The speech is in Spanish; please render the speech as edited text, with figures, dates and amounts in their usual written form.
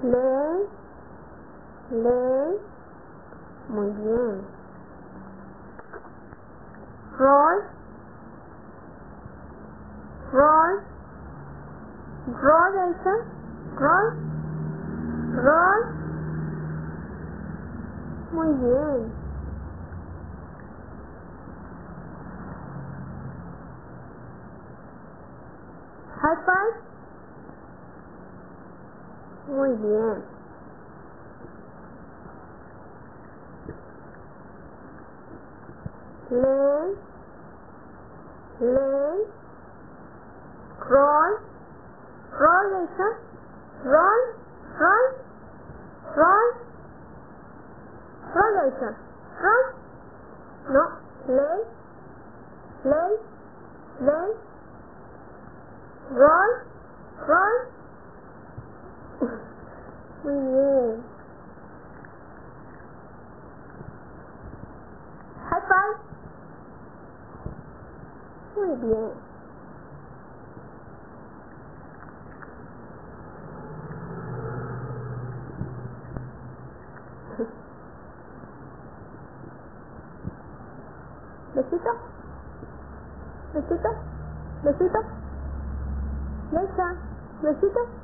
Lee, lee, muy bien. Roll, roll, roll, Elsa, roll, roll, muy bien. High five, muy bien. Lee, lee, roll, roll, Elsa, roll, roll, roll, roll, Elsa, roll, no, lee, lee, lee, roll, roll, muy bien. High five, muy bien. Besito, besito, besito, Elsa, besito.